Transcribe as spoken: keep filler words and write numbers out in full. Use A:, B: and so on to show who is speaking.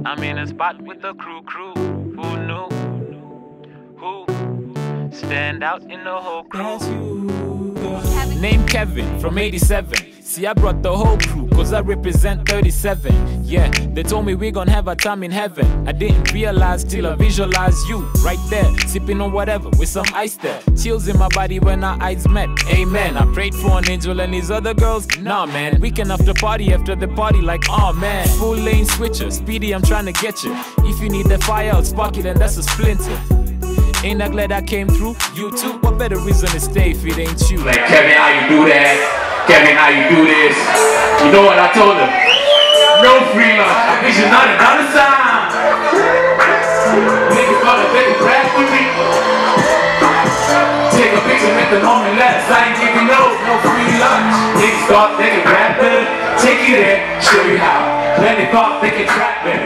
A: I'm in a spot with the crew, crew. Who knew? Who stand out in the whole crew?
B: Name Kevin from eighty-seven. See, I brought the whole crew, cause I represent thirty-seven. Yeah, they told me we gon' have a time in heaven. I didn't realize till I visualized you right there, sipping on whatever with some ice there. Chills in my body when our eyes met. Amen. I prayed for an angel and these other girls. Nah, man. Weekend after party after the party, like, oh man. Full lane switcher, speedy, I'm trying to get you. If you need the fire, I'll spark it, and that's a splinter. Ain't I glad I came through? You too? What better reason to stay if it ain't you?
C: Like, Kevin, how you do that? Kevin, how you do this? You know what I told him? No free lunch. I wish you not a dollar sign. Niggas gonna take a rap with me. Take a picture with the moment less. I ain't giving no, no free lunch. Niggas thought they could rap better. Take you there, show you how. Then they thought they could trap better.